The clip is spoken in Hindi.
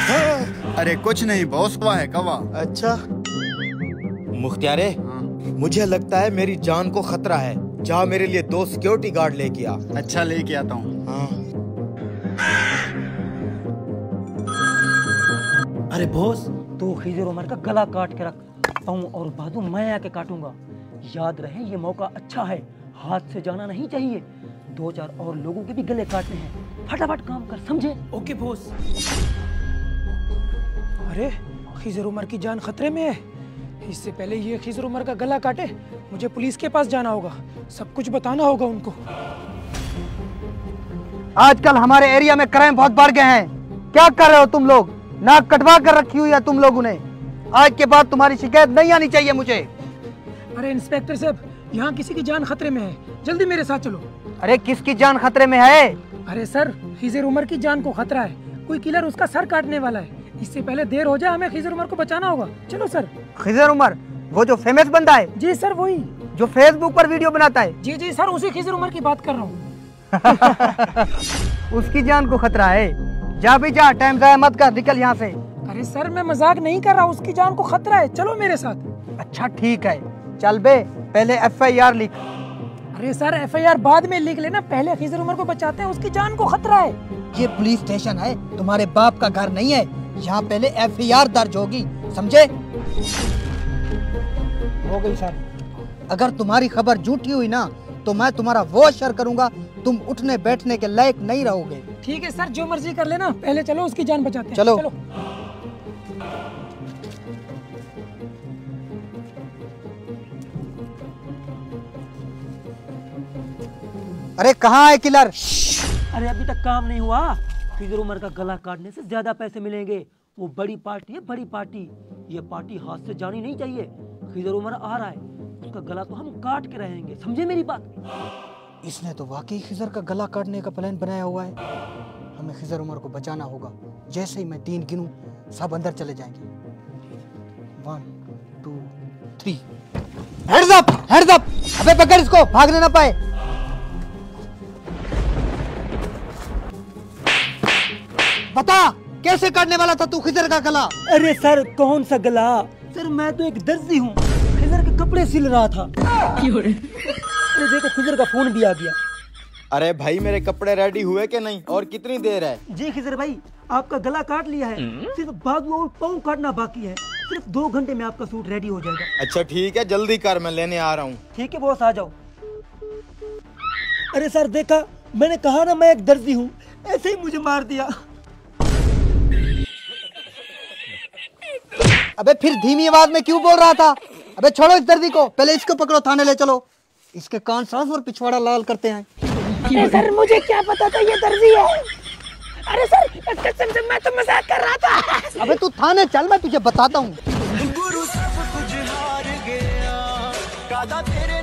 अरे कुछ नहीं बॉस, कवा है कवा। अच्छा मुख्तियारे, मुझे लगता है मेरी जान को खतरा है। जा मेरे लिए 2 सिक्योरिटी गार्ड लेके आ। अच्छा लेके आता हूँ। हाँ। अरे बॉस, तो खिजर उमर का गला काट के रख और बाजू मैं आके काटूंगा। याद रहे ये मौका अच्छा है, हाथ से जाना नहीं चाहिए। 2-4 और लोगों के भी गले काटने हैं, फटाफट काम कर, समझे? Okay boss. अरे खिजर उमर की जान खतरे में है। इससे पहले ये खिजर उमर का गला काटे, मुझे पुलिस के पास जाना होगा, सब कुछ बताना होगा उनको। आजकल हमारे एरिया में क्राइम बहुत बढ़ गए हैं। क्या कर रहे हो तुम लोग? नाक कटवा कर रखी हुई है तुम लोगों ने। आज के बाद तुम्हारी शिकायत नहीं आनी चाहिए मुझे। अरे इंस्पेक्टर साहब, यहाँ किसी की जान खतरे में है, जल्दी मेरे साथ चलो। अरे किसकी जान खतरे में है? अरे सर, खिजर उमर की जान को खतरा है। कोई किलर उसका सर काटने वाला है। इससे पहले देर हो जाए, हमें खिजर उमर को बचाना होगा। चलो सर। खिजर उमर, वो जो फेमस बंदा है? जी सर, वही जो फेसबुक पर वीडियो बनाता है। जी जी सर, उसी खिजर उमर की बात कर रहा हूँ। उसकी जान को खतरा है। जा भी जा, टाइम जाया मत कर, निकल यहाँ से। अरे सर, मैं मजाक नहीं कर रहा, उसकी जान को खतरा है। चलो मेरे साथ। अच्छा ठीक है, चल बे, पहले FIR लिख। अरे सर, FIR बाद में लिख लेना, पहले खिजर उमर को बचाते हैं, उसकी जान को खतरा है। ये पुलिस स्टेशन है, तुम्हारे बाप का घर नहीं है। यहाँ पहले FIR दर्ज होगी, समझे? हो गई सर। अगर तुम्हारी खबर झूठी हुई ना, तो मैं तुम्हारा वो असर करूंगा, तुम उठने बैठने के लायक नहीं रहोगे। ठीक है सर, जो मर्जी कर लेना, पहले चलो उसकी जान बचाते हैं। चलो। अरे कहाँ है किलर? अरे अभी तक काम नहीं हुआ। खिजर उमर का गला काटने से ज्यादा पैसे मिलेंगे। वो बड़ी पार्टी है, बड़ी पार्टी। ये पार्टी हाथ से जानी नहीं चाहिए। खिजर उमर आ रहा है, उसका गला तो हम काट के रहेंगे, समझे मेरी बात? इसने तो वाकई खिजर का गला काटने का प्लान बनाया हुआ है। हमें खिजर उमर को बचाना होगा। जैसे ही मैं 3 गिनूं, सब अंदर चले जाएंगे। 1 2 3। Heads up, heads up. अबे पकड़ इसको, भागने ना पाए। बता, कैसे काटने वाला था तू खिजर का गला? अरे सर, कौन सा गला? सर मैं तो एक दर्जी हूँ, खिजर के कपड़े सिल रहा था। अरे देखो, खिजर का फोन भी आ गया। अरे भाई, मेरे कपड़े रेडी हुए कि नहीं? और कितनी देर है? जी खिजर भाई, आपका गला काट लिया है, सिर्फ बाजू और पाँव काटना बाकी है। सिर्फ 2 घंटे में आपका सूट रेडी हो जाएगा। अच्छा ठीक है, जल्दी कर, मैं लेने आ रहा हूँ। ठीक है बॉस, आ जाओ। अरे सर देखा, मैंने कहा ना मैं एक दर्जी हूँ, ऐसे ही मुझे मार दिया। अबे फिर धीमी आवाज में क्यों बोल रहा था? अबे छोड़ो इस दर्दी को, पहले इसको पकड़ो, थाने ले चलो। इसके कान साफ और पिछवाड़ा लाल करते हैं। अरे सर, मुझे क्या पता था ये दर्जी है। अरे सर, कसम से मैं तो मजाक कर रहा था। अबे तू थाने चल, मैं तुझे बताता हूँ। गुरु सब कुछ हार गया, कादा तेरे